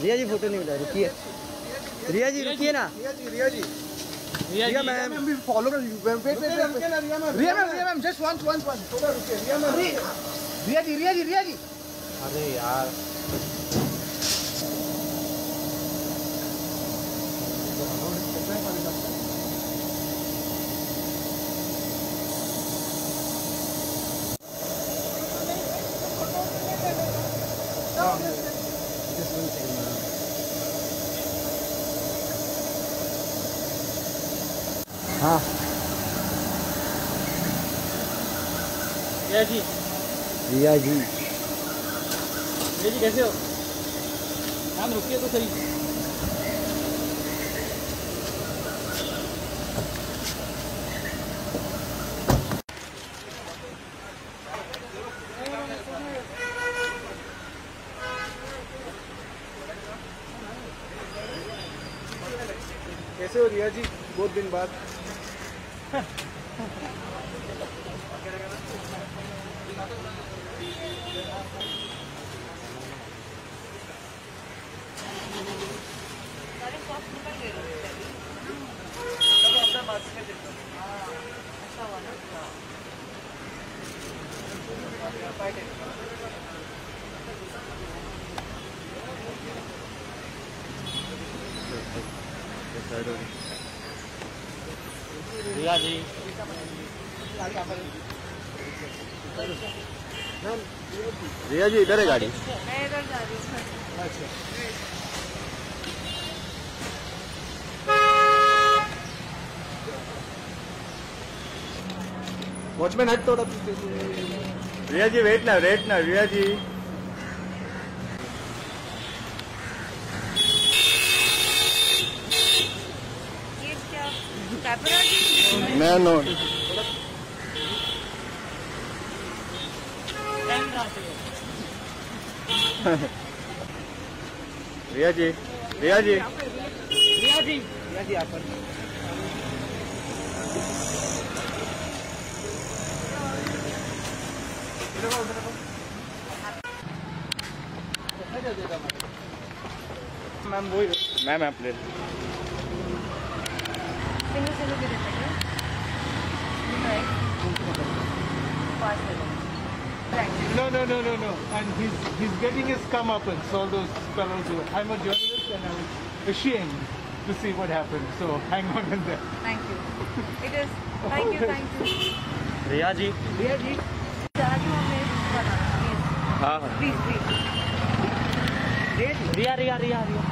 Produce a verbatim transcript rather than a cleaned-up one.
रिया जी photo नहीं मिला, रुकिए रिया जी, रुकिए ना। रिया जी रिया जी रिया मैम भी फॉलो कर। Wait wait Riya ma'am Riya ma'am just once once once थोड़ा रुकिए। रिया मैम रिया जी रिया जी रिया जी अरे यार हाँ रिया जी रिया जी रिया जी कैसे हो? मैम रुकिए तो सही। कैसे हो रिया जी, बहुत दिन बाद? रिया जी रिया जी इधर है गाड़ी। मैं इधर जा रही हूँ। अच्छा वॉचमैन हट थोड़ा पीछे। रिया जी वेट ना वेट ना रिया जी ये क्या कैपराजी? मैं नो रिया जी रिया जी रिया जी रिया जी आप पर मैम वही मैम आप ले सिंगल सिंगल भी देते हैं क्या? No, no, no, no, no. And he's he's getting his comeuppance. All those fellows who I'm a journalist and I was ashamed to see what happened. So hang on in there. Thank you. It is. Thank you, thank you. रिया जी रिया जी जाके हमें बताना please हाँ हाँ please please Riya Riya Riya Riya